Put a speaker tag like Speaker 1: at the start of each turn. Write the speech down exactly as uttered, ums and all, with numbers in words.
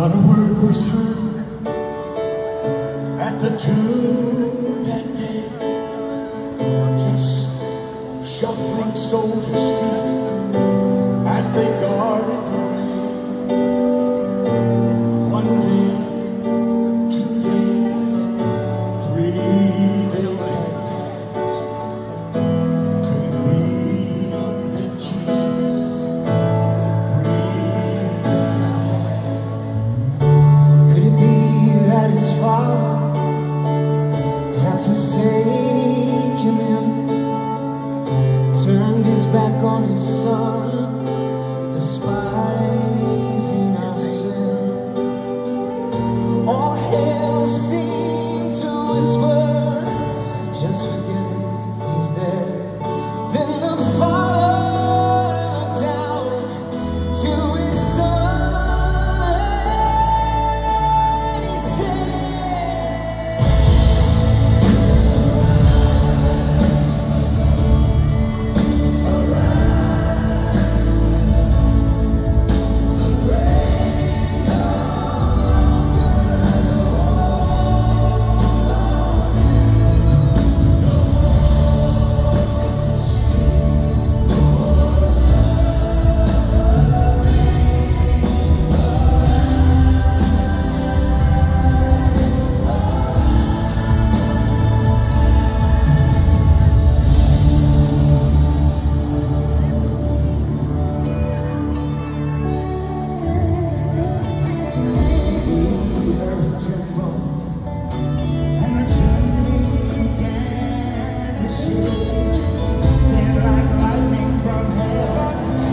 Speaker 1: Not a word was heard at the tomb that day. Just shuffling soldiers' feet as they guarded the grave. One day, two days, three days had passed. Could it be that Jesus breathed his last? Could it be that his Father had forsaken him, turned his back on his Son, despising our sin? All hell seemed to whisper, just forget it, he's dead. Then the Father looked down to his Son, he said, from heaven